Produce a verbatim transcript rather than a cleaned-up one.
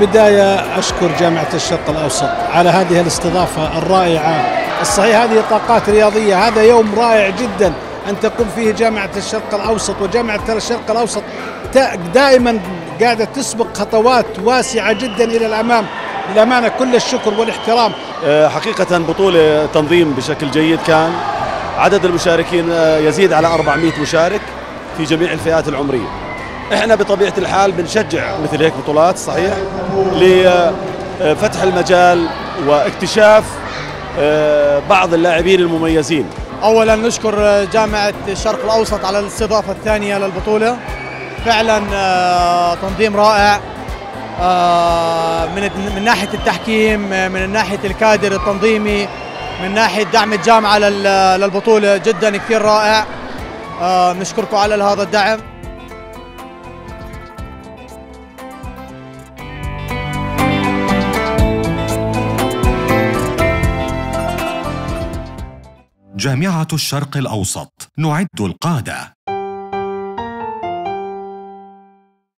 البداية أشكر جامعة الشرق الأوسط على هذه الاستضافة الرائعة. الصحيح هذه طاقات رياضية، هذا يوم رائع جدا أن تقوم فيه جامعة الشرق الأوسط. وجامعة الشرق الأوسط دائما قاعدة تسبق خطوات واسعة جدا إلى الأمام. للأمانة كل الشكر والاحترام. حقيقة بطولة تنظيم بشكل جيد كان، عدد المشاركين يزيد على أربعمئة مشارك في جميع الفئات العمرية. احنا بطبيعة الحال بنشجع مثل هيك بطولات صحيح لفتح المجال واكتشاف بعض اللاعبين المميزين. اولا نشكر جامعة الشرق الاوسط على الاستضافة الثانية للبطولة، فعلا تنظيم رائع من من ناحية التحكيم، من ناحية الكادر التنظيمي، من ناحية دعم الجامعة للبطولة، جدا كثير رائع. نشكركم على هذا الدعم. جامعة الشرق الأوسط، نعد القادة.